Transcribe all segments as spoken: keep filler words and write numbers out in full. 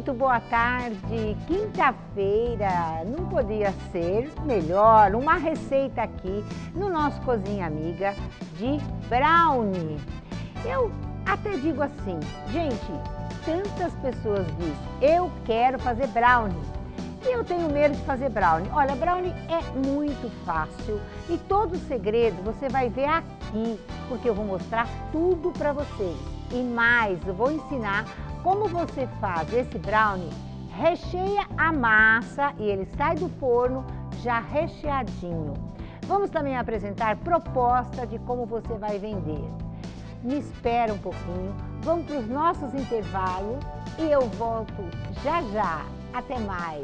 muito boa tarde. Quinta-feira, não podia ser melhor. Uma receita aqui no nosso Cozinha Amiga de brownie. Eu até digo assim, gente, tantas pessoas dizem, eu quero fazer brownie. E eu tenho medo de fazer brownie. Olha, brownie é muito fácil e todo o segredo você vai ver aqui, porque eu vou mostrar tudo para vocês. E mais, eu vou ensinar como você faz esse brownie, recheia a massa e ele sai do forno já recheadinho. Vamos também apresentar proposta de como você vai vender. Me espera um pouquinho, vamos para os nossos intervalos e eu volto já já. Até mais!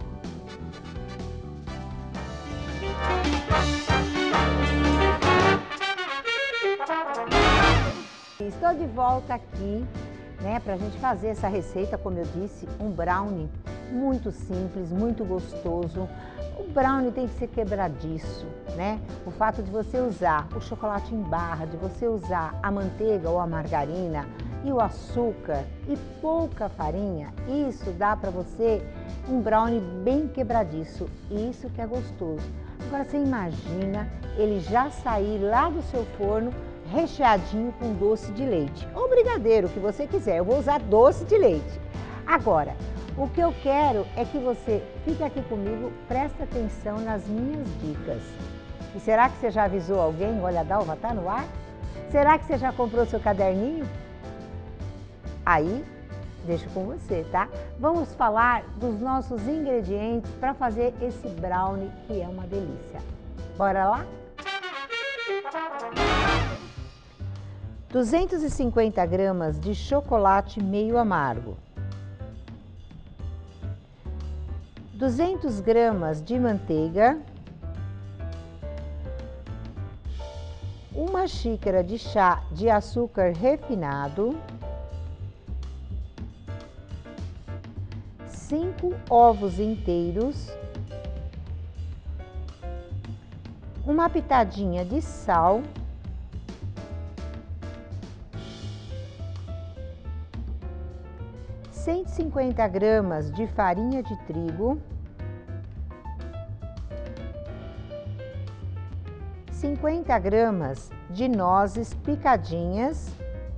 Estou de volta aqui, né, para a gente fazer essa receita, como eu disse, um brownie muito simples, muito gostoso. O brownie tem que ser quebradiço, né? O fato de você usar o chocolate em barra, de você usar a manteiga ou a margarina e o açúcar e pouca farinha, isso dá para você um brownie bem quebradiço, e isso que é gostoso. Agora você imagina ele já sair lá do seu forno recheadinho com doce de leite, ou brigadeiro, o que você quiser, eu vou usar doce de leite. Agora, o que eu quero é que você fique aqui comigo, preste atenção nas minhas dicas. E será que você já avisou alguém? Olha, a Dalva tá no ar? Será que você já comprou seu caderninho? Aí, deixo com você, tá? Vamos falar dos nossos ingredientes para fazer esse brownie que é uma delícia. Bora lá? duzentos e cinquenta gramas de chocolate meio amargo. duzentas gramas de manteiga. Uma xícara de chá de açúcar refinado. Cinco ovos inteiros. Uma pitadinha de sal. cento e cinquenta gramas de farinha de trigo. cinquenta gramas de nozes picadinhas.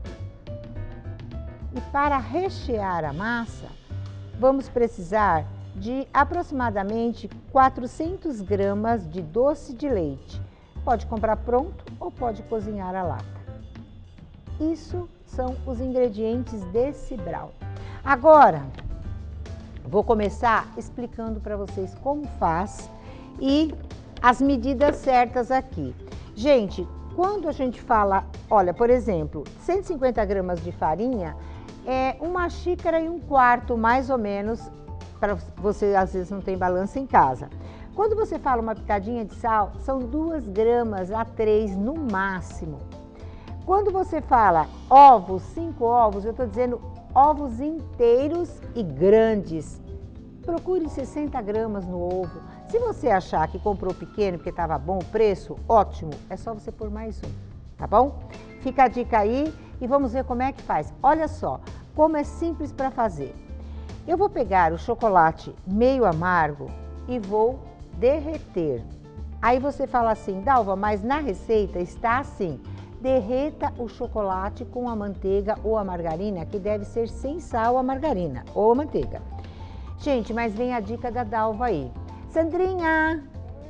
E para rechear a massa, vamos precisar de aproximadamente quatrocentas gramas de doce de leite. Pode comprar pronto ou pode cozinhar a lata. Isso são os ingredientes desse brownie. Agora, vou começar explicando para vocês como faz e as medidas certas aqui. Gente, quando a gente fala, olha, por exemplo, cento e cinquenta gramas de farinha é uma xícara e um quarto, mais ou menos, para você às vezes não tem balança em casa. Quando você fala uma pitadinha de sal, são duas gramas a três no máximo. Quando você fala ovos, cinco ovos, eu estou dizendo ovos inteiros e grandes. Procure sessenta gramas no ovo. Se você achar que comprou pequeno porque estava bom o preço, ótimo, é só você pôr mais um, tá bom? Fica a dica aí e vamos ver como é que faz. Olha só, como é simples para fazer. Eu vou pegar o chocolate meio amargo e vou derreter. Aí você fala assim, Dalva, mas na receita está assim, derreta o chocolate com a manteiga ou a margarina, que deve ser sem sal a margarina ou a manteiga. Gente, mas vem a dica da Dalva aí. Sandrinha,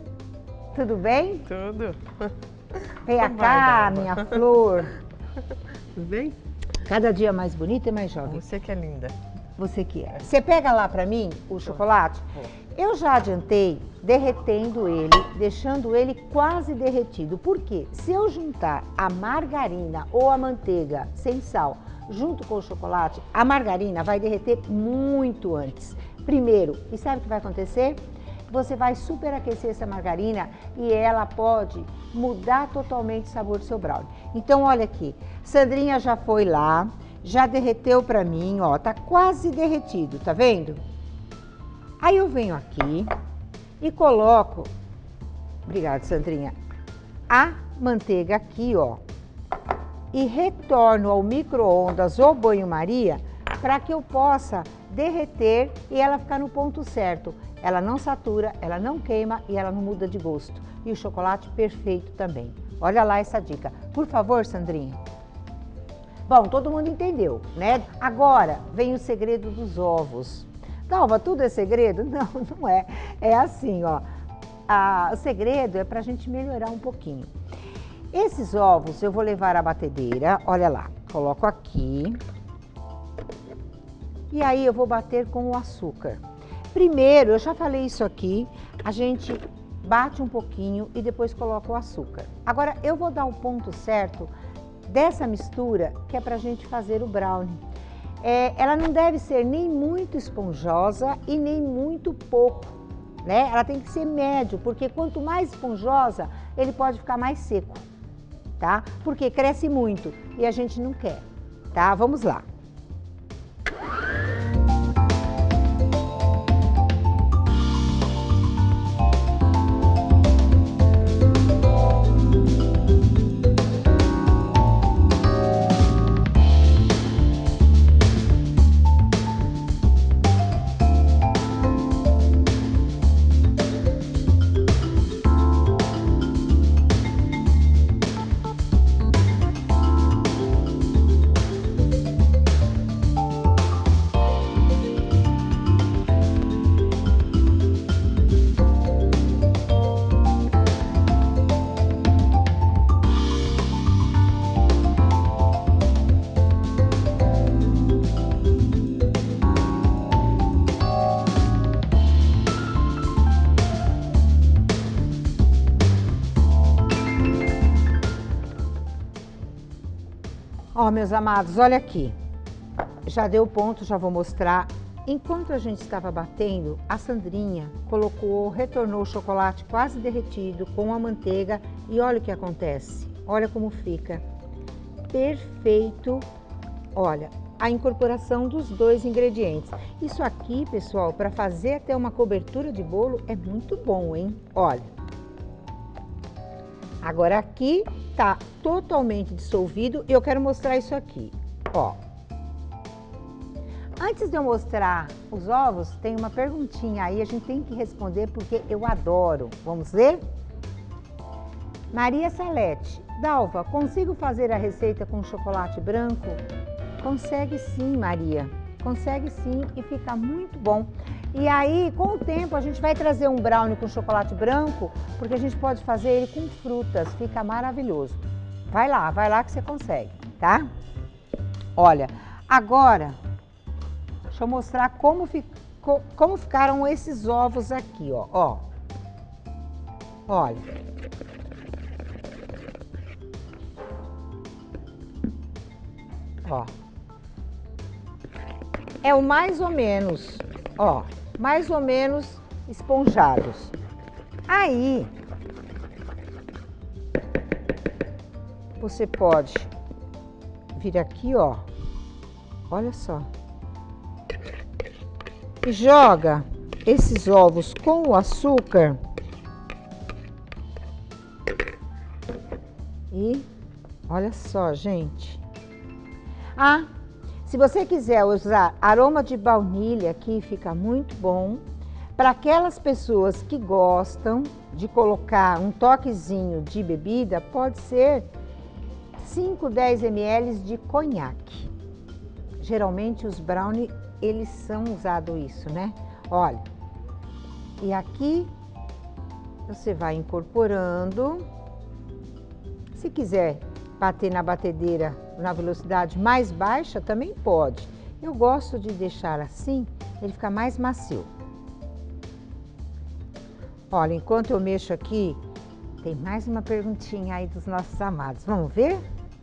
tudo bem? Tudo. Vem cá, minha flor. Tudo bem? Cada dia mais bonita e mais jovem. Você que é linda. Você que é. Você pega lá pra mim o chocolate? Vou. Eu já adiantei derretendo ele, deixando ele quase derretido. Por quê? Se eu juntar a margarina ou a manteiga sem sal junto com o chocolate, a margarina vai derreter muito antes. Primeiro, e sabe o que vai acontecer? Você vai superaquecer essa margarina e ela pode mudar totalmente o sabor do seu brownie. Então, olha aqui, Sandrinha já foi lá, já derreteu pra mim, ó, tá quase derretido, tá vendo? Aí eu venho aqui e coloco, obrigada, Sandrinha, a manteiga aqui, ó, e retorno ao micro-ondas ou banho-maria para que eu possa derreter e ela ficar no ponto certo. Ela não satura, ela não queima e ela não muda de gosto. E o chocolate perfeito também. Olha lá essa dica. Por favor, Sandrinha. Bom, todo mundo entendeu, né? Agora vem o segredo dos ovos. Dalva, tudo é segredo? Não, não é. É assim, ó. Ah, o segredo é pra gente melhorar um pouquinho. Esses ovos eu vou levar à batedeira, olha lá. Coloco aqui. E aí eu vou bater com o açúcar. Primeiro, eu já falei isso aqui, a gente bate um pouquinho e depois coloca o açúcar. Agora eu vou dar o ponto certo dessa mistura que é pra gente fazer o brownie. É, ela não deve ser nem muito esponjosa e nem muito pouco, né? Ela tem que ser médio, porque quanto mais esponjosa, ele pode ficar mais seco, tá? Porque cresce muito e a gente não quer, tá? Vamos lá. Ó, meus amados, olha aqui. Já deu ponto, já vou mostrar. Enquanto a gente estava batendo, a Sandrinha colocou, retornou o chocolate quase derretido com a manteiga e olha o que acontece. Olha como fica. Perfeito. Olha, a incorporação dos dois ingredientes. Isso aqui, pessoal, para fazer até uma cobertura de bolo é muito bom, hein? Olha. Agora aqui tá totalmente dissolvido e eu quero mostrar isso aqui, ó. Antes de eu mostrar os ovos, tem uma perguntinha aí, a gente tem que responder porque eu adoro. Vamos ver? Maria Salete, Dalva, consigo fazer a receita com chocolate branco? Consegue sim, Maria. Consegue sim e fica muito bom. E aí, com o tempo, a gente vai trazer um brownie com chocolate branco, porque a gente pode fazer ele com frutas, fica maravilhoso. Vai lá, vai lá que você consegue, tá? Olha, agora, deixa eu mostrar como, ficou, como ficaram esses ovos aqui, ó, ó. Olha. Ó. É o mais ou menos, ó, mais ou menos esponjados. Aí, você pode vir aqui, ó, olha só, e joga esses ovos com o açúcar e olha só, gente. Ah, se você quiser usar aroma de baunilha aqui, fica muito bom. Para aquelas pessoas que gostam de colocar um toquezinho de bebida, pode ser cinco, dez mililitros de conhaque. Geralmente os brownie, eles são usados isso, né? Olha, e aqui você vai incorporando. Se quiser bater na batedeira na velocidade mais baixa, também pode. Eu gosto de deixar assim, ele fica mais macio. Olha, enquanto eu mexo aqui, tem mais uma perguntinha aí dos nossos amados. Vamos ver?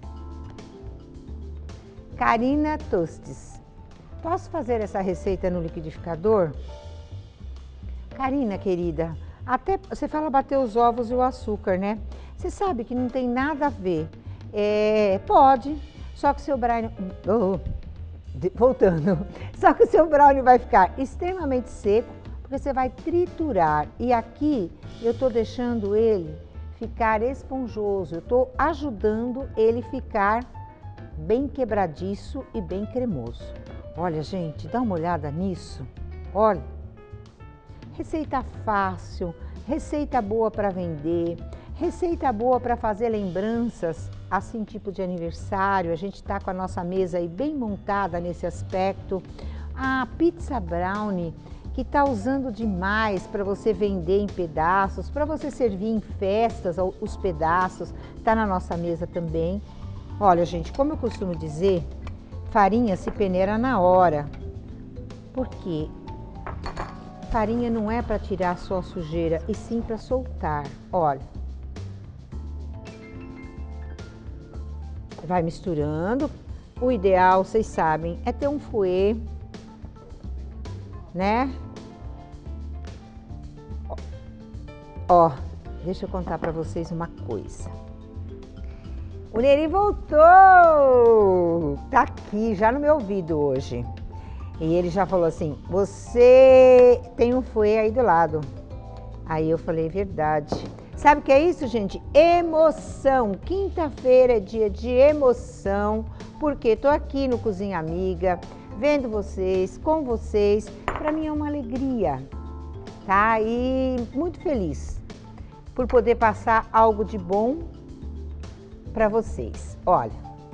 Karina Tostes. Posso fazer essa receita no liquidificador? Karina, querida, até você fala bater os ovos e o açúcar, né? Você sabe que não tem nada a ver. É, pode, só que o seu brownie... Oh, voltando. Só que o seu brownie vai ficar extremamente seco, porque você vai triturar. E aqui eu tô deixando ele ficar esponjoso. Eu tô ajudando ele ficar bem quebradiço e bem cremoso. Olha, gente, dá uma olhada nisso. Olha, receita fácil, receita boa para vender, receita boa para fazer lembranças, assim, tipo de aniversário. A gente está com a nossa mesa aí bem montada nesse aspecto. A pizza brownie, que está usando demais para você vender em pedaços, para você servir em festas os pedaços, está na nossa mesa também. Olha, gente, como eu costumo dizer, farinha se peneira na hora. Por quê? Farinha não é para tirar só a sujeira, e sim para soltar. Olha. Vai misturando. O ideal, vocês sabem, é ter um fouet, né? Ó, deixa eu contar para vocês uma coisa. O Neri voltou! Tá aqui, já no meu ouvido hoje. E ele já falou assim, você tem um fouet aí do lado. Aí eu falei, verdade. Sabe o que é isso, gente? Emoção. Quinta-feira é dia de emoção, porque tô aqui no Cozinha Amiga, vendo vocês, com vocês. Para mim é uma alegria, tá? E muito feliz por poder passar algo de bom para vocês. Olha,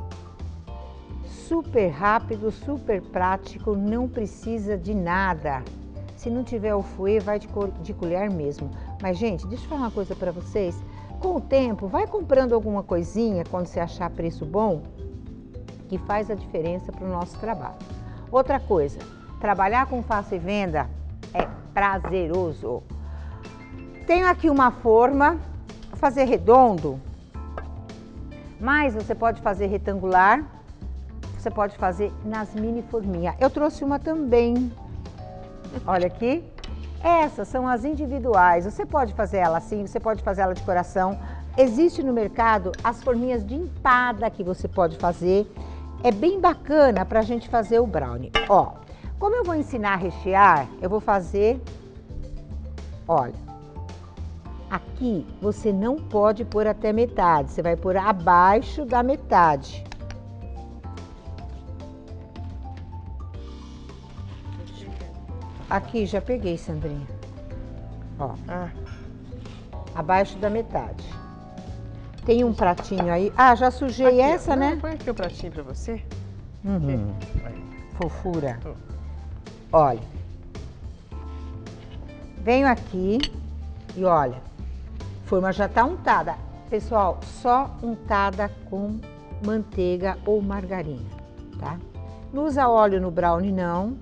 super rápido, super prático, não precisa de nada. Se não tiver o fouet, vai de, de colher mesmo. Mas, gente, deixa eu falar uma coisa para vocês. Com o tempo, vai comprando alguma coisinha quando você achar preço bom, que faz a diferença para o nosso trabalho. Outra coisa, trabalhar com faça e venda é prazeroso. Tenho aqui uma forma, vou fazer redondo, mas você pode fazer retangular, você pode fazer nas mini forminhas. Eu trouxe uma também. Olha aqui, essas são as individuais, você pode fazer ela assim, você pode fazer ela de coração. Existe no mercado as forminhas de empada que você pode fazer, é bem bacana para a gente fazer o brownie. Ó, como eu vou ensinar a rechear, eu vou fazer, olha, aqui você não pode pôr até metade, você vai pôr abaixo da metade. Aqui, já peguei, Sandrinha. Ó, ah. Abaixo da metade. Tem um pratinho aí. Ah, já sujei aqui, essa, não, né? Põe aqui o pratinho pra você. Uhum. Fofura. Oh. Olha. Venho aqui e olha, a forma já tá untada. Pessoal, só untada com manteiga ou margarina, tá? Não usa óleo no brownie, não.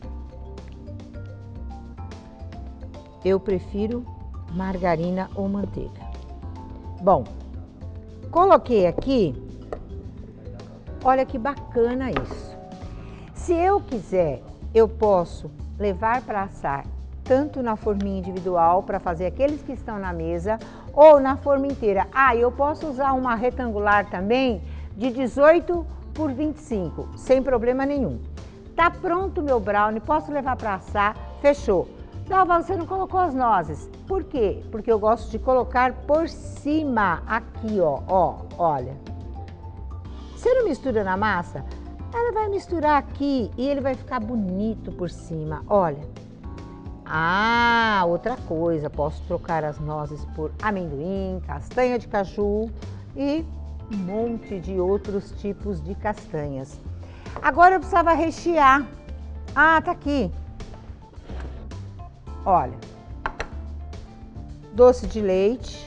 Eu prefiro margarina ou manteiga. Bom, coloquei aqui, olha que bacana isso. Se eu quiser, eu posso levar para assar tanto na forminha individual, para fazer aqueles que estão na mesa, ou na forma inteira. Ah, eu posso usar uma retangular também, de dezoito por vinte e cinco, sem problema nenhum. Tá pronto o meu brownie, posso levar para assar, fechou. Dalva, você não colocou as nozes. Por quê? Porque eu gosto de colocar por cima, aqui, ó, ó, olha. Você não mistura na massa? Ela vai misturar aqui e ele vai ficar bonito por cima, olha. Ah, outra coisa, posso trocar as nozes por amendoim, castanha de caju e um monte de outros tipos de castanhas. Agora eu precisava rechear. Ah, tá aqui. Olha, doce de leite,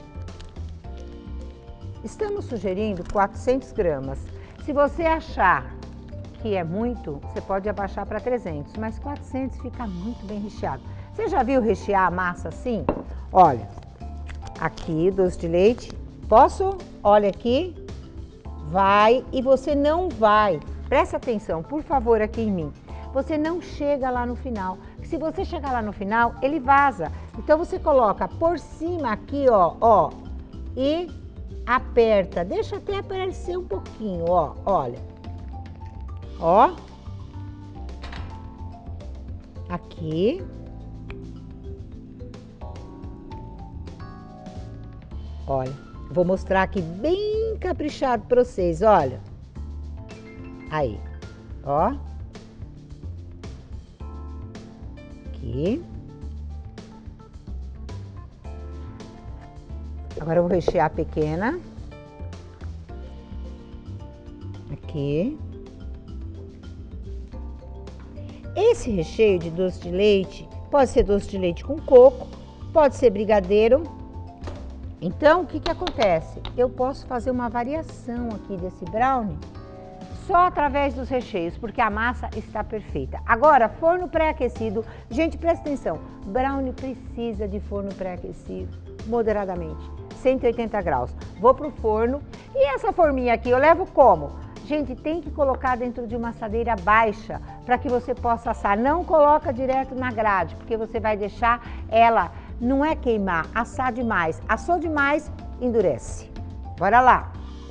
estamos sugerindo quatrocentas gramas. Se você achar que é muito, você pode abaixar para trezentos, mas quatrocentos fica muito bem recheado. Você já viu rechear a massa assim? Olha, aqui doce de leite, posso? Olha aqui, vai e você não vai, presta atenção, por favor, aqui em mim. Você não chega lá no final. Se você chegar lá no final, ele vaza. Então você coloca por cima aqui, ó, ó, e aperta. Deixa até aparecer um pouquinho, ó, olha. Ó. Aqui. Olha, vou mostrar aqui bem caprichado para vocês, olha. Aí, ó. aqui. Agora eu vou rechear a pequena. Aqui. Esse recheio de doce de leite pode ser doce de leite com coco, pode ser brigadeiro. Então, o que que acontece? Eu posso fazer uma variação aqui desse brownie só através dos recheios, porque a massa está perfeita. Agora, forno pré-aquecido. Gente, presta atenção, brownie precisa de forno pré-aquecido moderadamente, cento e oitenta graus. Vou pro forno e essa forminha aqui eu levo como? Gente, tem que colocar dentro de uma assadeira baixa para que você possa assar. Não coloca direto na grade, porque você vai deixar ela, não é queimar, assar demais. Assou demais, endurece. Bora lá.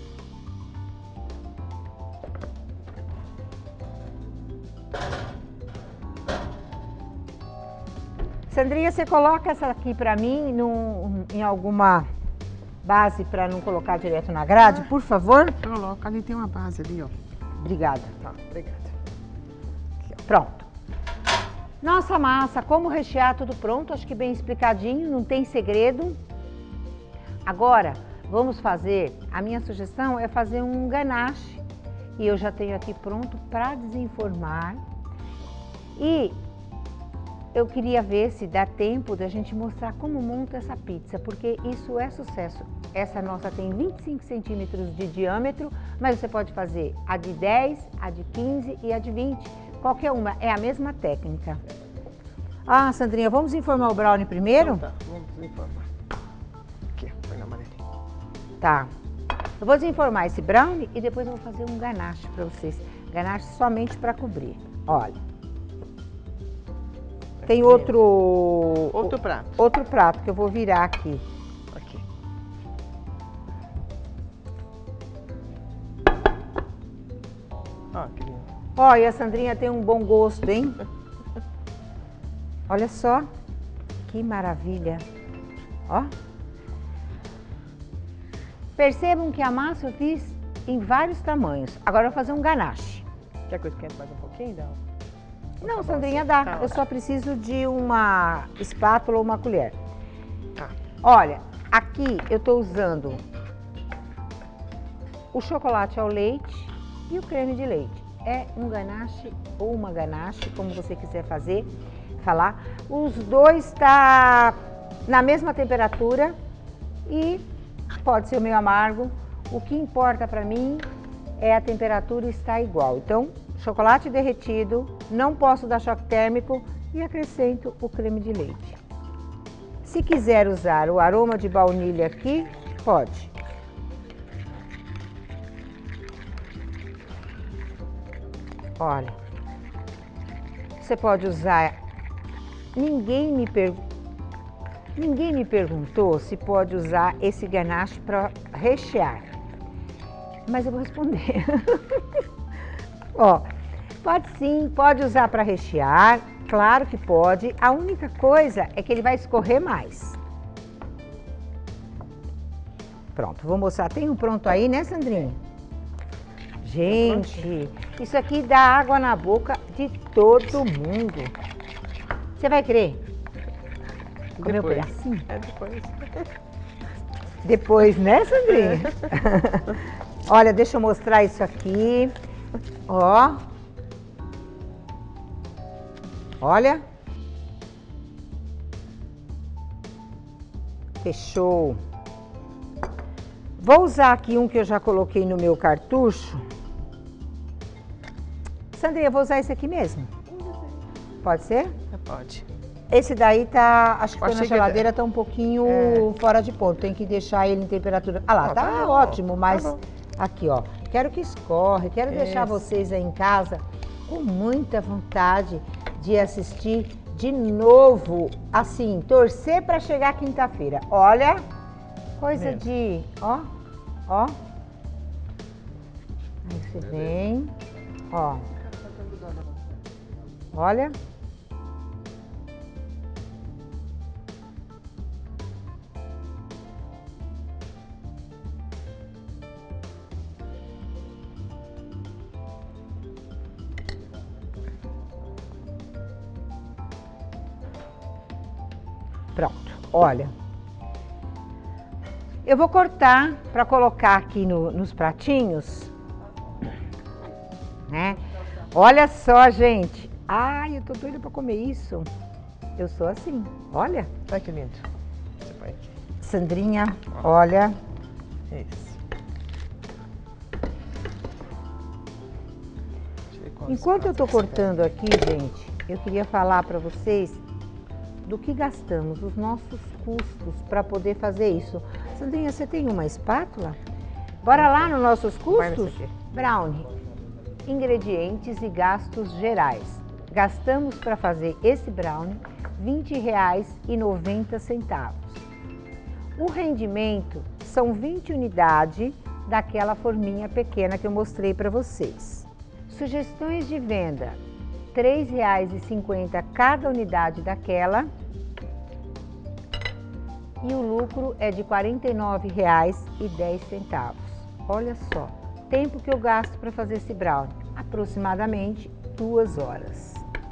Sandrinha, você coloca essa aqui para mim num, em alguma base para não colocar direto na grade, por favor? Coloca, ali tem uma base ali, ó. Obrigada. Tá, obrigada. Pronto. Nossa massa, como rechear, tudo pronto, acho que bem explicadinho, não tem segredo. Agora, vamos fazer, a minha sugestão é fazer um ganache, e eu já tenho aqui pronto para desenformar. E eu queria ver se dá tempo da gente mostrar como monta essa pizza, porque isso é sucesso. Essa nossa tem vinte e cinco centímetros de diâmetro, mas você pode fazer a de dez, a de quinze e a de vinte. Qualquer uma, é a mesma técnica. Ah, Sandrinha, vamos informar o brownie primeiro? Então tá, vamos desenformar. Aqui, põe na amarelinha. Tá. Eu vou desenformar esse brownie e depois eu vou fazer um ganache para vocês. Ganache somente para cobrir. Olha. Tem outro... Outro prato. Outro prato que eu vou virar aqui. Aqui. Ó, que lindo. Ó, e a Sandrinha tem um bom gosto, hein? Olha só. Que maravilha. Ó. Percebam que a massa eu fiz em vários tamanhos. Agora eu vou fazer um ganache. Quer que eu esquente mais um pouquinho? Não. Não, Tá Sandrinha, assim? dá. Tá, Eu só preciso de uma espátula ou uma colher. Tá. Olha, aqui eu tô usando o chocolate ao leite e o creme de leite. É um ganache ou uma ganache, como você quiser fazer, falar. Os dois tá na mesma temperatura e pode ser meio amargo. O que importa para mim é a temperatura estar igual. Então, chocolate derretido, não posso dar choque térmico e acrescento o creme de leite. Se quiser usar o aroma de baunilha aqui, pode. Olha, você pode usar, ninguém me, per... ninguém me perguntou se pode usar esse ganache para rechear, mas eu vou responder. Ó, pode sim, pode usar para rechear, claro que pode. A única coisa é que ele vai escorrer mais. Pronto, vou mostrar. Tem um pronto aí, né, Sandrinha? Gente, isso aqui dá água na boca de todo mundo. Você vai querer comer um pedacinho? É depois. Depois, né, Sandrinha? Olha, deixa eu mostrar isso aqui. Ó. Olha. Fechou. Vou usar aqui um que eu já coloquei no meu cartucho. Sandrinha, vou usar esse aqui mesmo? Pode ser? Pode. Esse daí tá, acho que foi Achei na que geladeira, tá um pouquinho É. fora de ponto. Tem que deixar ele em temperatura. Ah lá, Ah, tá, tá bom, ótimo, mas tá bom. aqui, ó. Quero que escorre, quero deixar Isso. vocês aí em casa com muita vontade de assistir de novo, assim, torcer para chegar quinta-feira. Olha, coisa Mesmo. de, ó, ó. Aí você vem, ó. Olha. Pronto, olha. Eu vou cortar para colocar aqui no, nos pratinhos, né? Olha só, gente. Ai, eu tô doida para comer isso. Eu sou assim, olha. Olha que lindo. Você põe aqui. Sandrinha, olha. Isso. Enquanto eu tô cortando aqui, gente, eu queria falar para vocês do que gastamos, os nossos custos para poder fazer isso. Sandrinha, você tem uma espátula? Bora lá nos nossos custos? Brownie. Ingredientes e gastos gerais. Gastamos para fazer esse brownie vinte reais e noventa centavos. O rendimento são vinte unidades daquela forminha pequena que eu mostrei para vocês. Sugestões de venda, três reais e cinquenta centavos cada unidade daquela. E o lucro é de quarenta e nove reais e dez centavos. Olha só, tempo que eu gasto para fazer esse brownie, aproximadamente duas horas.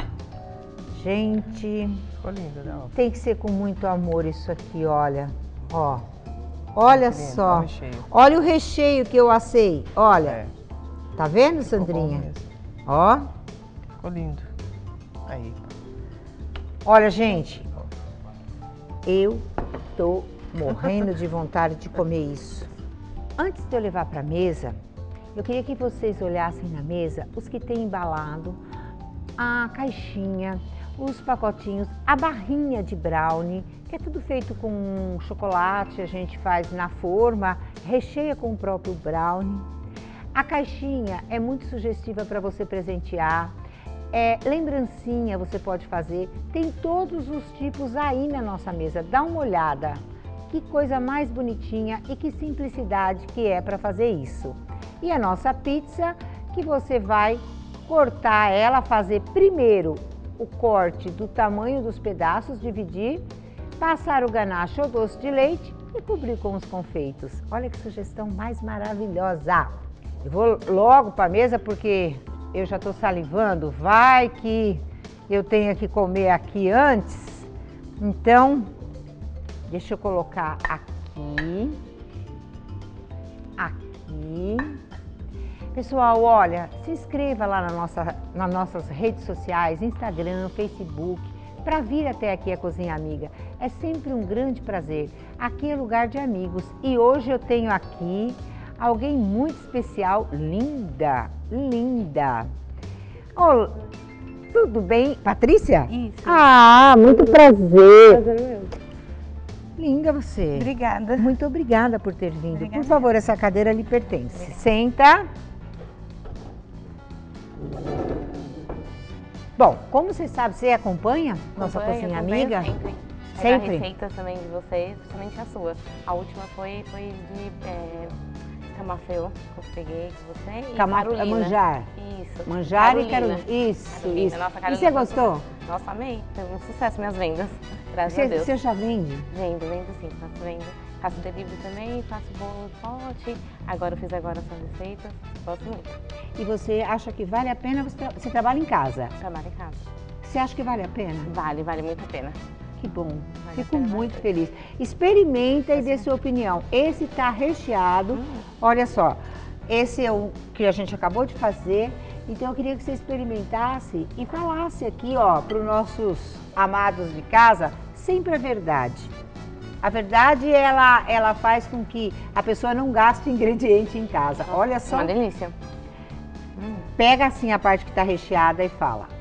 Gente, ficou lindo, né? Tem que ser com muito amor isso aqui, olha. Ó, olha só. O olha o recheio que eu assei, olha. É. Tá vendo, Sandrinha? Ó. Ficou lindo. Aí. Olha, gente, eu tô morrendo de vontade de comer isso. Antes de eu levar para a mesa, eu queria que vocês olhassem na mesa os que tem embalado, a caixinha, os pacotinhos, a barrinha de brownie, que é tudo feito com chocolate, a gente faz na forma, recheia com o próprio brownie. A caixinha é muito sugestiva para você presentear, é, lembrancinha você pode fazer, tem todos os tipos aí na nossa mesa, dá uma olhada. Que coisa mais bonitinha e que simplicidade que é para fazer isso. E a nossa pizza, que você vai cortar ela, fazer primeiro o corte do tamanho dos pedaços, dividir, passar o ganache ou doce de leite e cobrir com os confeitos. Olha que sugestão mais maravilhosa! Eu vou logo para a mesa porque eu já estou salivando, vai que eu tenha que comer aqui antes. Então, deixa eu colocar aqui, aqui. Pessoal, olha, se inscreva lá na nossa, nas nossas redes sociais, Instagram, Facebook, para vir até aqui a Cozinha Amiga. É sempre um grande prazer. Aqui é lugar de amigos e hoje eu tenho aqui alguém muito especial, linda, linda. Oh, tudo bem? Patrícia? Isso. Ah, muito prazer. Prazer meu. Linda você. Obrigada. Muito obrigada por ter vindo. Obrigada. Por favor, essa cadeira lhe pertence. Senta. Bom, como você sabe, você acompanha nossa Acompanho, Cozinha acompanho Amiga? Sempre. Sempre? Pegar receitas também de vocês, principalmente a sua. A última foi, foi de é, camafeu, que eu peguei de você. E Cama Carolina. Manjar. Isso. Manjar e Carolina. Isso, Carolina. isso. Nossa, E Carolina você foi gostou? super- Nossa, amei. Teve um sucesso minhas vendas. Graças Você, a Deus. você já vende? Vendo, vendo sim, faço venda. Faço delivery também, faço bolo de pote. Agora eu fiz agora essas receitas. Gosto muito. E você acha que vale a pena? Você, tra você trabalha em casa. Trabalho em casa. Você acha que vale a pena? Vale, vale muito a pena. Que bom. Vale a Fico pena muito bastante. feliz. Experimenta e dê sua opinião. Esse tá recheado. Hum. Olha só, esse é o que a gente acabou de fazer. Então eu queria que você experimentasse e falasse aqui, ó, para os nossos amados de casa, sempre a verdade. A verdade, ela, ela faz com que a pessoa não gaste ingrediente em casa. Olha só. Uma delícia. Pega assim a parte que está recheada e fala.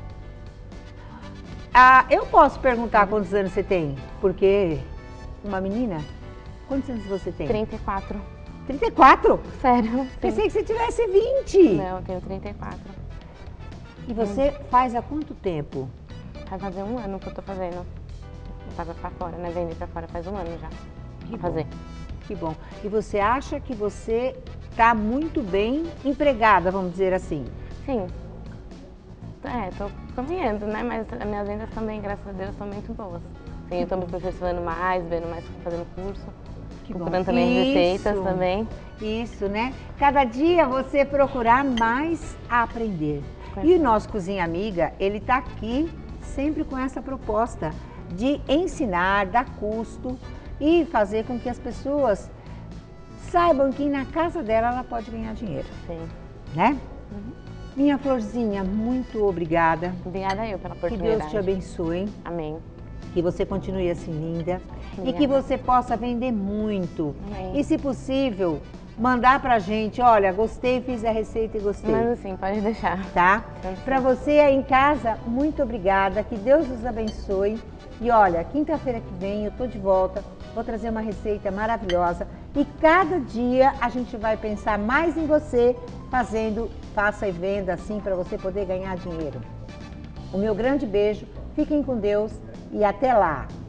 Ah, eu posso perguntar quantos anos você tem? Porque uma menina? Quantos anos você tem? trinta e quatro. trinta e quatro? Sério? Pensei que você tivesse vinte. Não, eu tenho trinta e quatro. E você faz há quanto tempo? Vai fazer um ano que eu tô fazendo. Eu tava pra fora, né? Vender pra fora faz um ano já. Que Pra fazer. Que bom. E você acha que você está muito bem empregada, vamos dizer assim? Sim. É, tô caminhando, né? Mas as minhas vendas também, graças a Deus, são muito boas. Sim, eu tô me aperfeiçoando mais, vendo mais, fazendo curso. Que bom. Procurando também as receitas Isso. também. Isso, né? Cada dia você procurar mais a aprender. E o nosso Cozinha Amiga, ele está aqui sempre com essa proposta de ensinar, dar custo e fazer com que as pessoas saibam que na casa dela ela pode ganhar dinheiro. Sim. Né? Uhum. Minha florzinha, muito obrigada. Obrigada eu pela Que oportunidade. Deus te abençoe. Amém. Que você continue assim linda. Obrigada. E que você possa vender muito. Amém. E se possível, mandar pra gente, olha, gostei, fiz a receita e gostei. Mas sim, pode deixar. Tá? Pode Pra você aí em casa, muito obrigada. Que Deus nos abençoe. E olha, quinta-feira que vem eu tô de volta. Vou trazer uma receita maravilhosa. E cada dia a gente vai pensar mais em você, fazendo, faça e venda assim para você poder ganhar dinheiro. O meu grande beijo, fiquem com Deus e até lá!